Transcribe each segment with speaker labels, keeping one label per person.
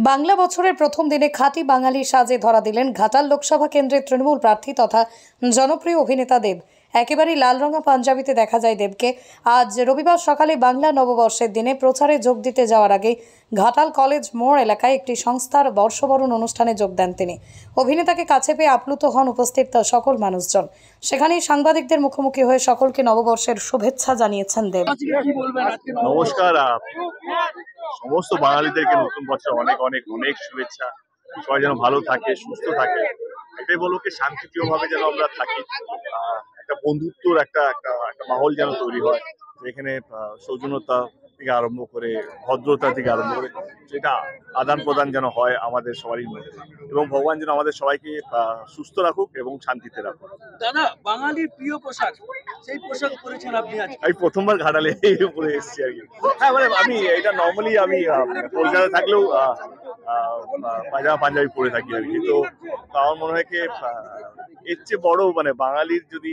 Speaker 1: বাংলা বছরের প্রথম দিনে খাঁটি বাঙালি সাজে ধরা দিলেন ঘাটাল লোকসভা কেন্দ্রের তৃণমূল প্রার্থী তথা জনপ্রিয় অভিনেতা দেব। একেবারেই লালরঙা পাঞ্জাবিতে দেখা যায় দেবকে। আজ রবিবার সকালে বাংলা নববর্ষের দিনে প্রচারে যোগ দিতে যাওয়ার আগে ঘাটাল কলেজ মোড় এলাকায় একটি সংস্থার বর্ষবরণ অনুষ্ঠানে যোগ দেন তিনি। অভিনেতাকে কাছে পেয়ে আপ্লুত হন উপস্থিত সকল মানুষজন। সেখানেই সাংবাদিকদের মুখোমুখি হয়ে সকলকে নববর্ষের শুভেচ্ছা জানিয়েছেন দেব।
Speaker 2: নমস্কার, সমস্ত বাঙালিদেরকে নতুন বছর অনেক অনেক অনেক শুভেচ্ছা। সবাই যেন ভালো থাকে, সুস্থ থাকে, এটাই বলবো কি শান্তিপ্রিয়ভাবে যেন আমরা থাকি। একটা বন্ধুত্বর একটা মাহল যেন তৈরি হয়, যেখানে সৌজন্যতা থেকে আরম্ভ করে ভদ্রতা থেকে আরম্ভ করে সেটা আদান প্রদান যেন হয় আমাদের সবারই মধ্যে, এবং ভগবান যেন আমাদের সবাইকে সুস্থ রাখুক এবং শান্তিতে রাখুক।
Speaker 3: দাদা, বাঙালির প্রিয় পোশাক, সেই পোশাক পরেছেন আপনি আজ?
Speaker 2: আমি প্রথমবার ঘাটালে পরে এসেছি আর কি। হ্যাঁ, মানে আমি এটা নর্মালি আমি কলকাতায় থাকলেও পায়জামা পাঞ্জাবি পরে থাকি আর কি। তো আমার মনে হয় কি এর চেয়ে বড় মানে বাঙালির যদি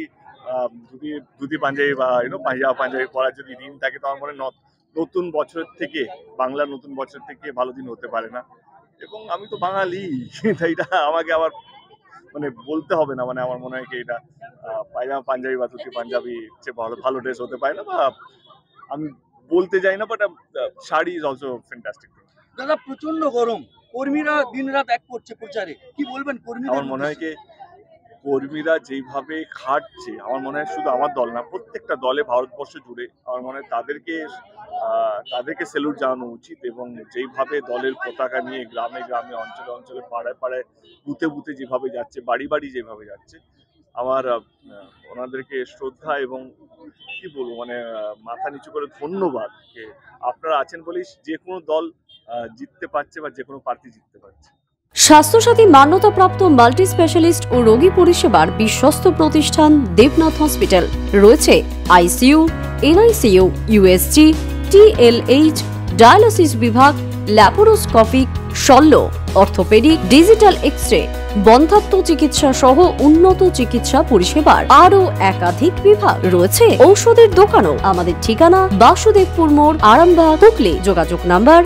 Speaker 2: ধুতি পাঞ্জাবি বা পায়জামা পাঞ্জাবি পরার যদি দিন থাকে, তো আমার মনে হয় নতুন বছরের থেকে, বাংলার নতুন বছর থেকে ভালো দিন হতে পারে না। এবং আমি তো বাঙালি, তাই এটা আমাকে আবার মানে বলতে হবে না। মানে আমার মনে হয় কি এটা পায়জামা পাঞ্জাবি বা ধুতি পাঞ্জাবি চেয়ে ভালো ড্রেস হতে পারে না, বা আমি বলতে যাই না, but sari is also fantastic.
Speaker 3: দাদা, প্রচন্ড গরম, কর্মীরা দিন রাত এক করছে প্রচারে, কি বলবেন কর্মীরা?
Speaker 2: আমার মনে হয় কি কর্মীরা যেভাবে খাটছে, আমার মনে হয় শুধু আমার দল না, প্রত্যেকটা দলে ভারতবর্ষ জুড়ে আমার মনে হয় তাদেরকে স্যালুট জানানো উচিত। এবং যেইভাবে দলের পতাকা নিয়ে গ্রামে গ্রামে, অঞ্চলে অঞ্চলে, পাড়ায় পাড়ায়, বুথে বুথে যেভাবে যাচ্ছে, বাড়ি বাড়ি যেভাবে যাচ্ছে, আমার ওনাদেরকে শ্রদ্ধা এবং কি বলবো মানে মাথা নিচু করে ধন্যবাদ। আপনারা আছেন বলেই যে কোনো দল জিততে পারছে বা যে কোনো প্রার্থী জিততে পারছে।
Speaker 4: স্বাস্থ্যসাথী মান্যতাপ্রাপ্ত মাল্টি স্পেশালিস্ট ও রোগী পরিষেবার বিশ্বস্ত প্রতিষ্ঠান দেবনাথ হসপিটাল। রয়েছে ICU, NICU, USG, TLH, dialysis বিভাগ, ল্যাপারোস্কোপিক, শল্য, অর্থোপেডিক, ডিজিটাল এক্স-রে, বন্ধ্যাত্ব চিকিৎসা সহ উন্নত চিকিৎসা পরিষেবার আরও একাধিক বিভাগ। রয়েছে ঔষধের দোকানও। আমাদের ঠিকানা বাসুদেবপুর মোড়, আরামবাগ, হুগলি। যোগাযোগ নাম্বার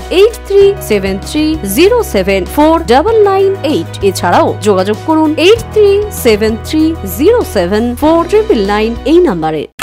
Speaker 4: 8373074998। এছাড়াও যোগাযোগ করুন 8373074999 এই নাম্বারে।